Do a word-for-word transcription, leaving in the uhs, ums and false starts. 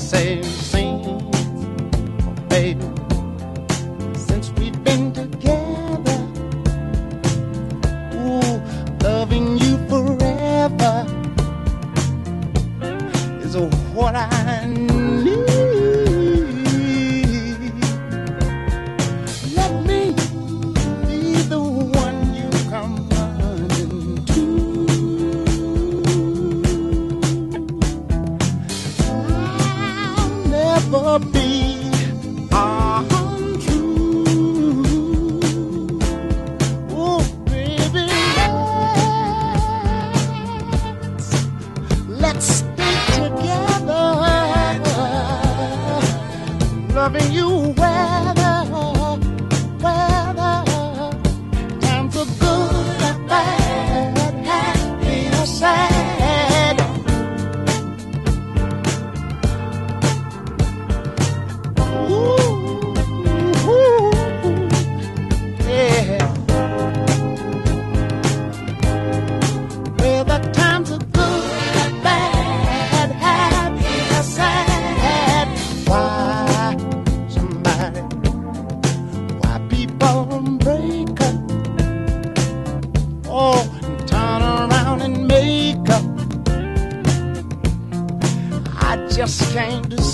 say sing, baby, since we've been together, ooh, loving you forever is what I need. Let me be the one you come running to. I'll never be untrue. Oh, baby, let's, let's stay together, loving you weather, weather. Times are good and bad, happy or sad. Ooh, ooh, yeah. Well, the times are good and bad, happy or sad. Why somebody, why people break up, oh, and turn around and make up? I just can't decide.